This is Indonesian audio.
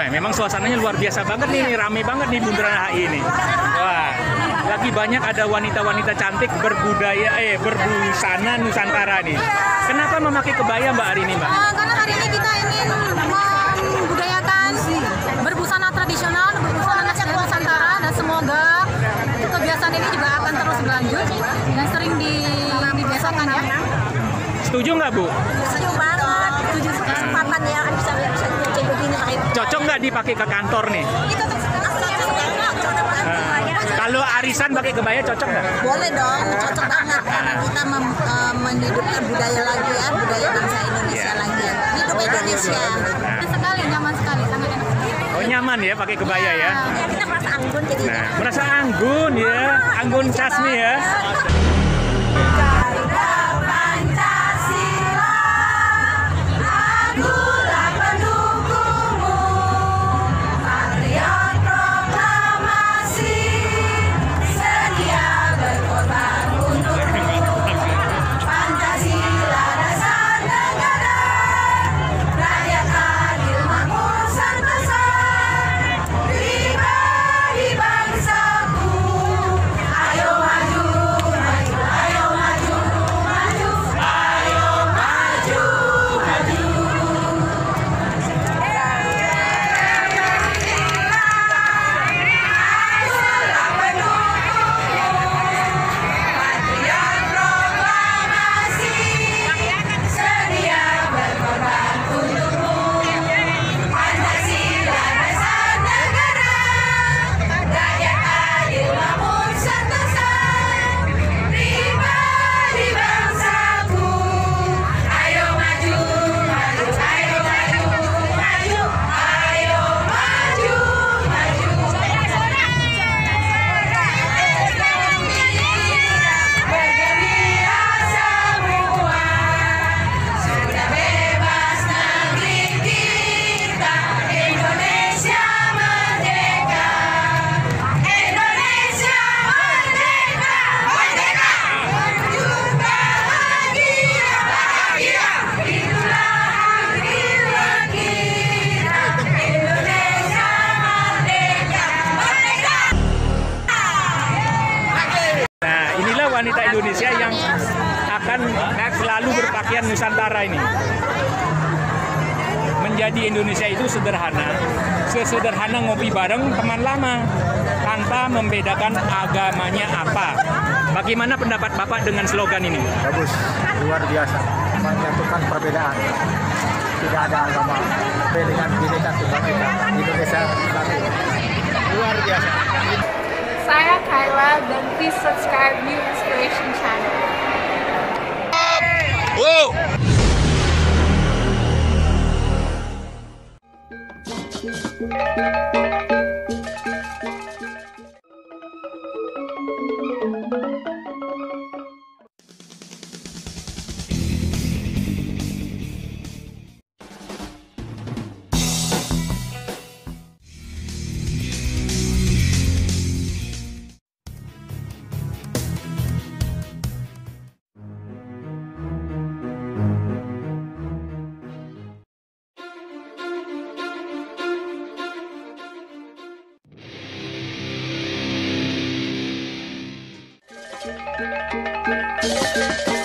memang suasananya luar biasa banget nih, rame banget nih Bundaran HI ini. Wah, lagi banyak ada wanita-wanita cantik berbusana Nusantara nih. Kenapa memakai kebaya Mbak hari ini, Mbak? Karena hari ini kita ingin membudayakan berbusana tradisional, berbusana nasional Nusantara, dan semoga kebiasaan ini juga akan terus berlanjut dan sering dibiasakan ya. Setuju nggak, Bu? Setuju banget, setuju kesempatan ya, bisa cek begini. Cocok nggak dipakai ke kantor nih? Itu Kalau arisan pakai kebaya cocok nggak? boleh dong, cocok banget karena kita menghidupkan budaya lagi ya, budaya bangsa Indonesia lagi. Hidup Indonesia. Sekali, nyaman sekali, sangat enak. Oh, nyaman ya pakai kebaya ya? Kita merasa anggun jadi. Nah, merasa anggun ya, anggun cas nih ya. Wanita Indonesia yang akan selalu berpakaian Nusantara ini. Menjadi Indonesia itu sederhana, sesederhana ngopi bareng teman lama, tanpa membedakan agamanya apa. Bagaimana pendapat Bapak dengan slogan ini? Bagus, luar biasa, menyatukan perbedaan. Tidak ada agama, dengan Bhinneka Tunggal Ika, Indonesia satu. Luar biasa. Saya Kayla dan please subscribe New Inspiration Channel. Thank you.